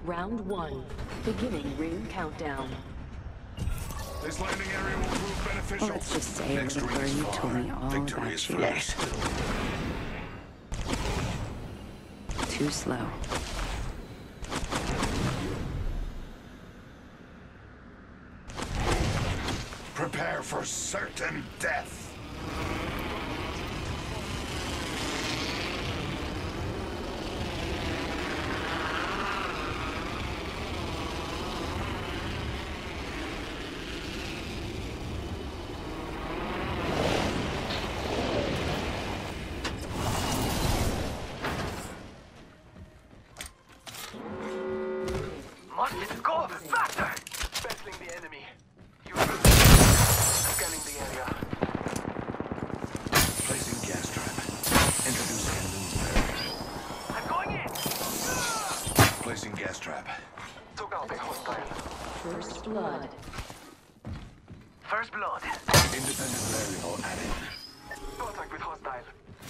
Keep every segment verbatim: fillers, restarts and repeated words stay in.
Round one. Beginning ring countdown. This landing area will prove beneficial. Well, let's just say, Next little ring girl, is you far. told me all Victory about is you. first. Too slow. Prepare for certain death. Must go faster! Battling the enemy. You scanning the area. Placing gas trap. Introducing a new variable. I'm going in! Placing gas trap. Took out a hostile. First blood. First blood. Independent variable added. Contact with hostile.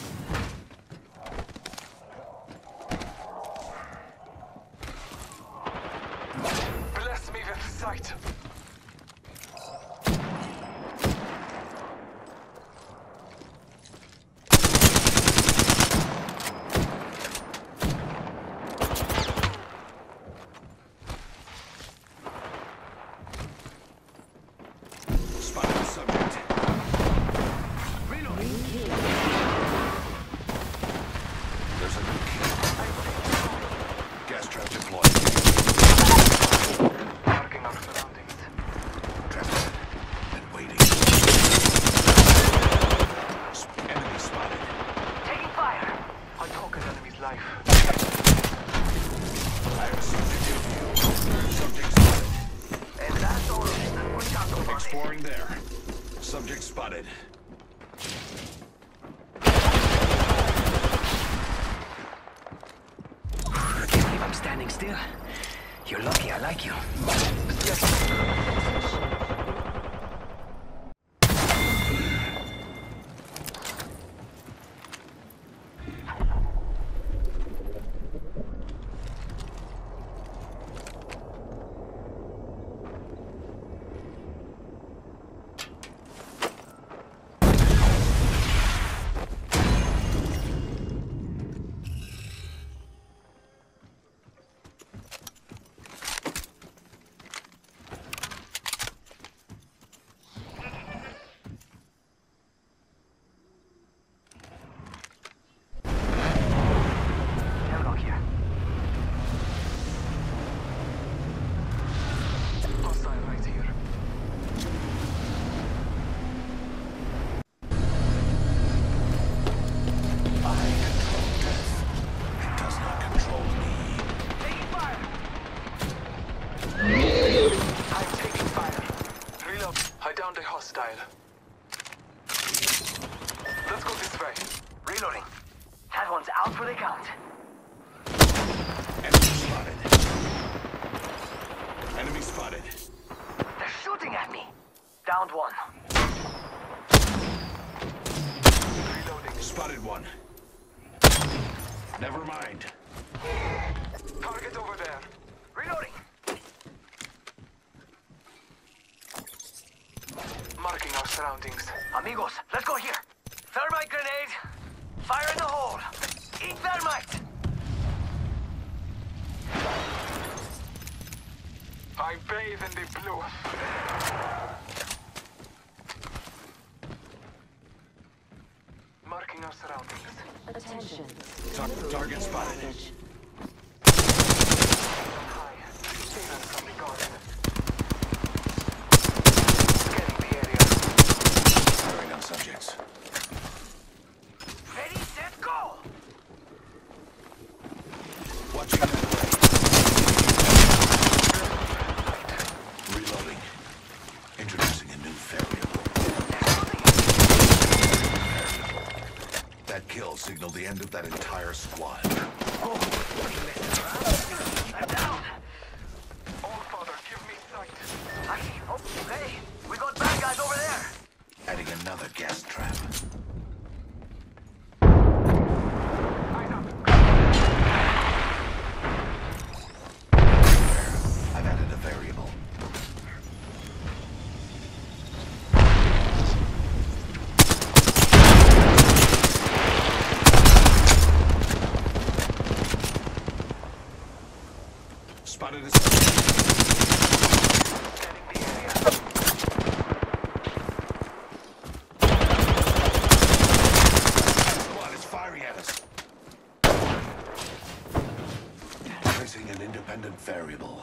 Bless me with sight. Spotted subject. Reloading. There's a new kill. Gas trap deployed. Marking our surroundings. Trapped and waiting. Enemy spotted. Taking fire. I took an enemy's life. I have a subject in view. Subject spotted. And that's all. We got the money. Exploring there. Subject spotted. I can't believe I'm standing still. You're lucky I like you. Hemlock here. Hostile right here. I control death. It does not control me. Taking fire! I'm taking fire. Reload. I downed a hostile. Let's go this way. Reloading. That one's out for the count. Enemy spotted. Enemy spotted. They're shooting at me. Downed one. Reloading. Spotted one. Never mind. Target over there. Reloading. Marking our surroundings. Amigos, let's go here. Thermite grenade. Fire in the hole. Eat thermite. I bathe in the blue. Marking our surroundings. Attention. Tar- target spotted. High. Save us from the garden. Scanning the area. Firing on subjects. Ready, set, go! Watching that way. Reloading. Introducing a new variable. That kill signaled the end of that entire squad. I'm down! All father, give me sight. I, oh, hey, we got bad guys over there. Adding another gas trap. Eyes up. Spotted a Scanning the area. squad is firing at us. Placing an independent variable.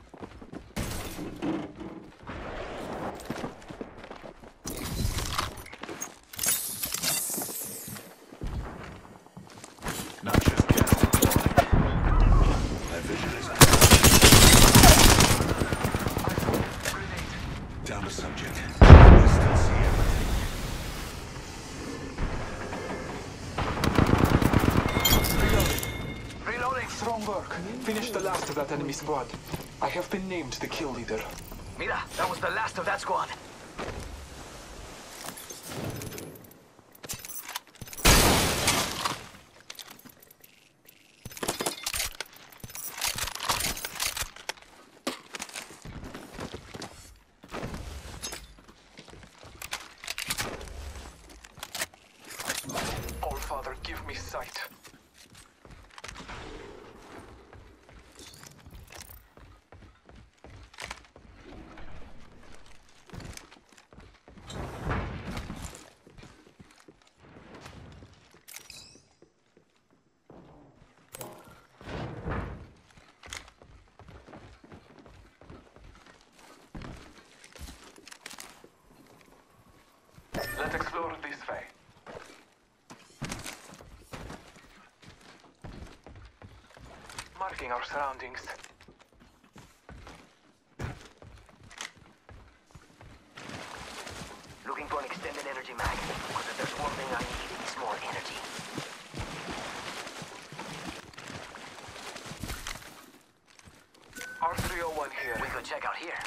Not just gas deploying. My vision is Grenade. down to subject. I still see everything. Reloading. Strong work. Finish the last of that enemy squad. I have been named the kill leader. Mira, that was the last of that squad. All Father, give me sight. Let's explore this way. Marking our surroundings. Looking for an extended energy mag. Because if there's one thing I need, it's more energy. R three oh one here. We could check out here.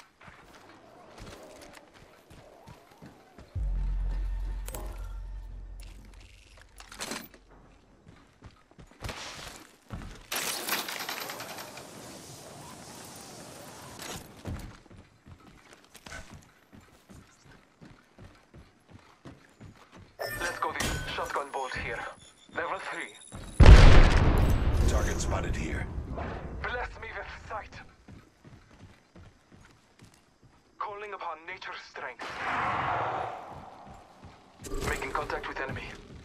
Let's go this shotgun bolt here. Level three. Target spotted here. Bless me with sight. Calling upon nature's strength. Making contact with enemy.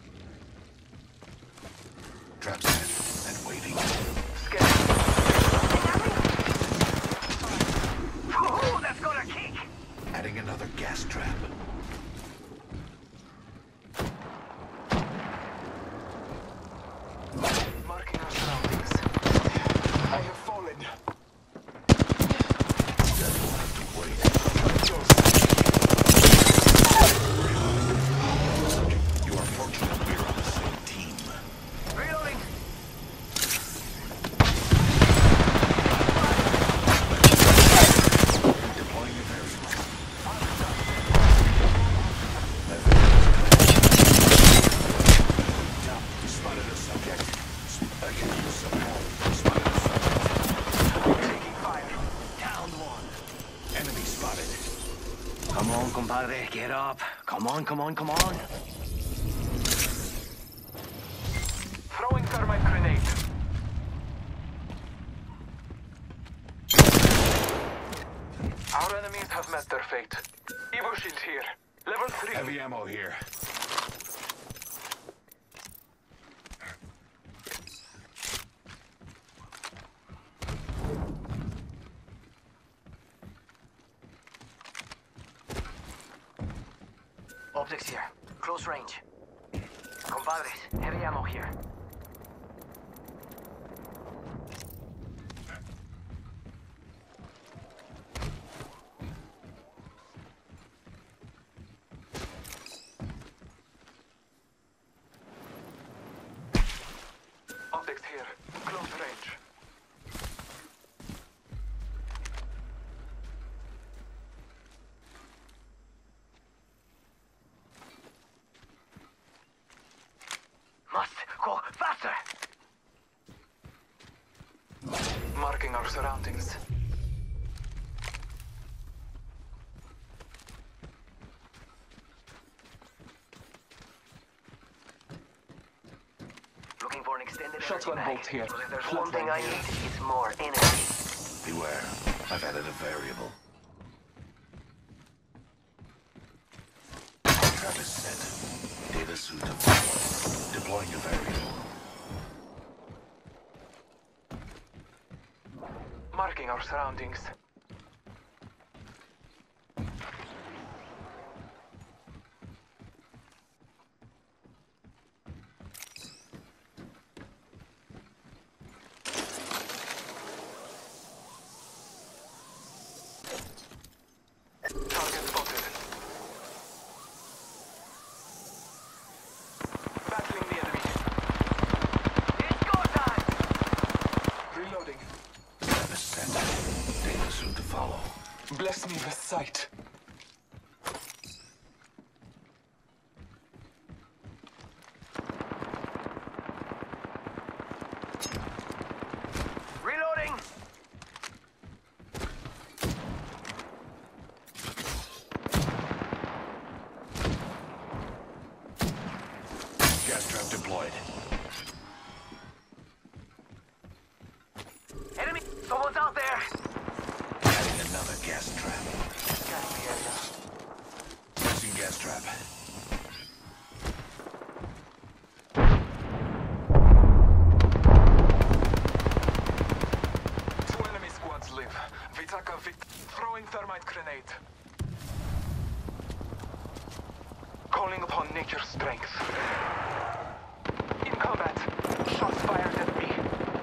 Trap set and waiting. Scanning. Woohoo, that's got a kick! Adding another gas trap. Marking our surroundings. I have fallen. Dead will have to wait. You are fortunate we're on the same team. Reloading. Deploying your variable. Spotted a subject. I can use some help. Spotted a subject. Taking fire. Down one. Enemy spotted. Come on, compadre, get up. Come on, come on, come on. Throwing thermite grenade. Our enemies have met their fate. Evo shield here. Level three. Heavy ammo here. Optics here. Close range. Compadres, heavy ammo here. Optics here. Close range. Must go faster! Marking our surroundings. Looking for an extended Shotgun energy mag. bolt here. Because if there's Flat one thing line I here. need, it's more energy. Beware, I've added a variable. Trap is set. Data suit to follow. Deploying a variable. Marking our surroundings. Target spotted. Battling the enemy. It's go time! Reloading. Trap is set. Data suit to follow. Bless me with sight. Reloading! Gas trap deployed. Enemy! Someone's out there! Adding another gas trap. Scanning the area. Placing gas trap. Two enemy squads live. Vitaka Vic. Throwing thermite grenade. Calling upon nature's strength. In combat. Shots fired at me.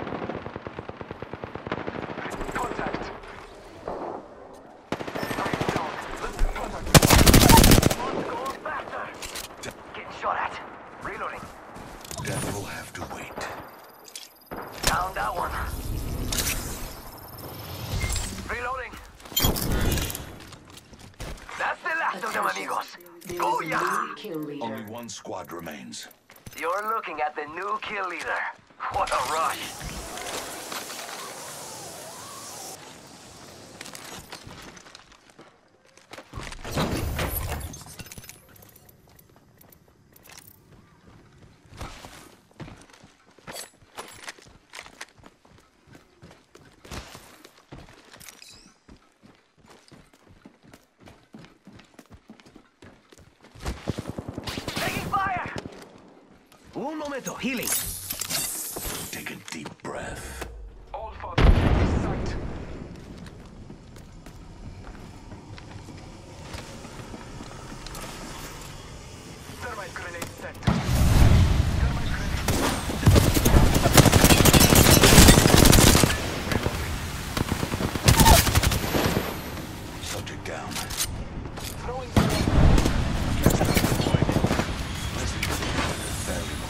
Contact. I'm down. Contact. Go faster! Getting shot at. Reloading. Death will have to wait. Down that one. Reloading. That's the last of them, amigos. There Go is a ya! new kill leader. Only one squad remains. You're looking at the new kill leader. What a rush. Taking fire! Un momento, healing. Take a deep breath. All father. Sight. Thermite grenade set. Thermite grenade. Subject down. Throwing Gas trap deployed. Placing variable.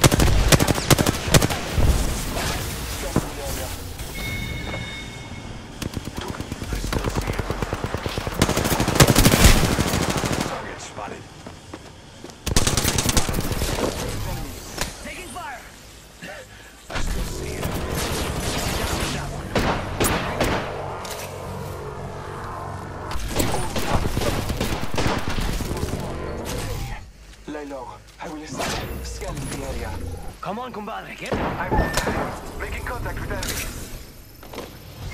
scanning the area. I still see him. Target spotted. Taking fire. I still see him. Lay low. I will assist. Scanning the area. Come on, compadre, get I'm making contact with enemy.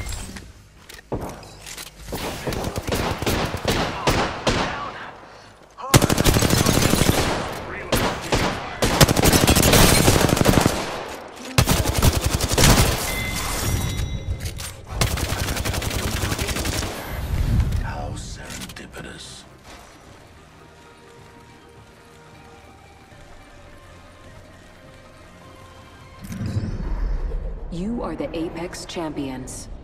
How serendipitous. You are the Apex Champions.